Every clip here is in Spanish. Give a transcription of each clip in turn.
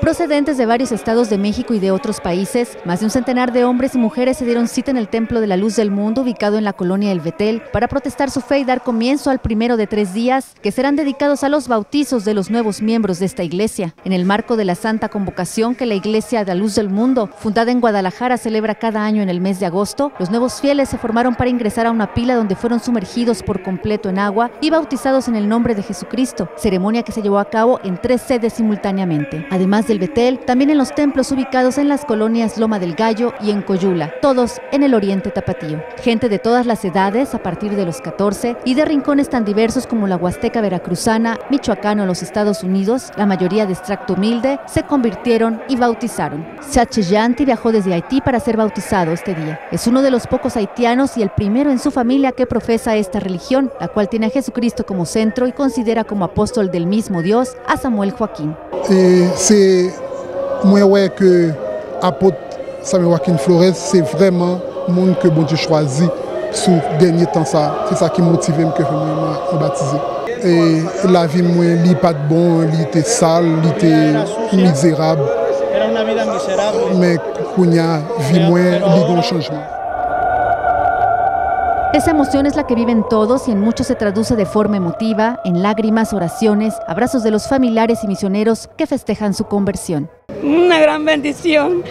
Procedentes de varios estados de México y de otros países, más de un centenar de hombres y mujeres se dieron cita en el Templo de la Luz del Mundo, ubicado en la colonia El Betel, para protestar su fe y dar comienzo al primero de 3 días que serán dedicados a los bautizos de los nuevos miembros de esta iglesia. En el marco de la Santa Convocación que la Iglesia de la Luz del Mundo, fundada en Guadalajara, celebra cada año en el mes de agosto, los nuevos fieles se formaron para ingresar a una pila donde fueron sumergidos por completo en agua y bautizados en el nombre de Jesucristo, ceremonia que se llevó a cabo en 3 sedes simultáneamente. Además del Betel, también en los templos ubicados en las colonias Loma del Gallo y en Coyula, todos en el oriente tapatío. Gente de todas las edades, a partir de los 14, y de rincones tan diversos como la Huasteca veracruzana, Michoacán o los Estados Unidos, la mayoría de extracto humilde, se convirtieron y bautizaron. Chache Yanti viajó desde Haití para ser bautizado este día. Es uno de los pocos haitianos y el primero en su familia que profesa esta religión, la cual tiene a Jesucristo como centro y considera como apóstol del mismo Dios a Samuel Joaquín. Moi, ouais, que apôtre Samuel Joaquin Flores, c'est vraiment le monde que bon Dieu choisit sur le dernier temps. C'est ça qui motive que je me baptiser. Et la vie, moi, elle pas de bon, elle était sale, elle était misérable. Era una vida miserable. Mais quand la vie, moi, elle a un changement. Esa emoción es la que viven todos y en muchos se traduce de forma emotiva, en lágrimas, oraciones, abrazos de los familiares y misioneros que festejan su conversión. Una gran bendición.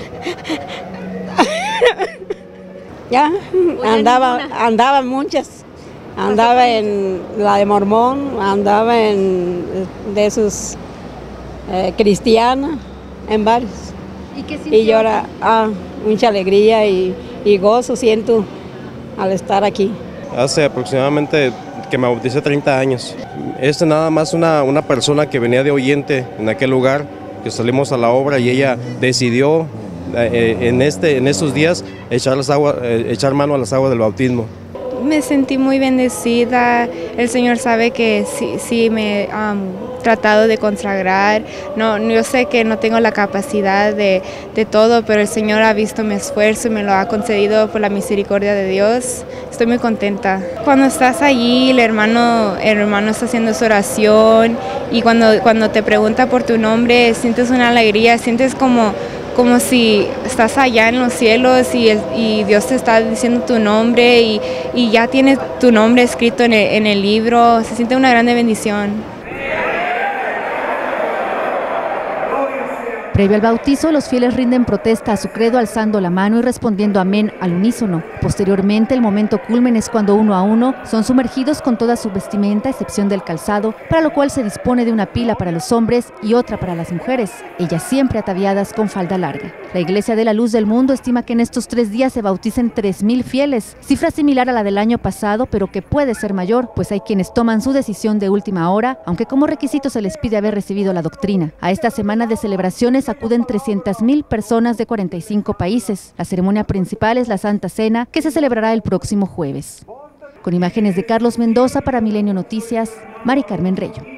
Ya, andaba muchas. Andaba en la de Mormón, andaba en de esos cristianos, en varios. ¿Y qué sintió? Y ahora mucha alegría y gozo siento al estar aquí. Hace aproximadamente que me bauticé 30 años. Nada más una persona que venía de oyente en aquel lugar, que salimos a la obra y ella decidió en estos días echar mano a las aguas del bautismo. Me sentí muy bendecida. El Señor sabe que sí me he tratado de consagrar. No, yo sé que no tengo la capacidad de todo, pero el Señor ha visto mi esfuerzo y me lo ha concedido por la misericordia de Dios. Estoy muy contenta. Cuando estás allí, el hermano está haciendo su oración y cuando te pregunta por tu nombre, sientes una alegría, sientes como si estás allá en los cielos y Dios te está diciendo tu nombre y ya tienes tu nombre escrito en el libro. Se siente una grande bendición. Previo al bautizo, los fieles rinden protesta a su credo alzando la mano y respondiendo amén al unísono. Posteriormente, el momento culmen es cuando uno a uno son sumergidos con toda su vestimenta, a excepción del calzado, para lo cual se dispone de una pila para los hombres y otra para las mujeres, ellas siempre ataviadas con falda larga. La Iglesia de la Luz del Mundo estima que en estos 3 días se bauticen 3,000 fieles, cifra similar a la del año pasado, pero que puede ser mayor, pues hay quienes toman su decisión de última hora, aunque como requisito se les pide haber recibido la doctrina. A esta semana de celebraciones acuden 300,000 personas de 45 países. La ceremonia principal es la Santa Cena, que se celebrará el próximo jueves. Con imágenes de Carlos Mendoza para Milenio Noticias, Mari Carmen Reyo.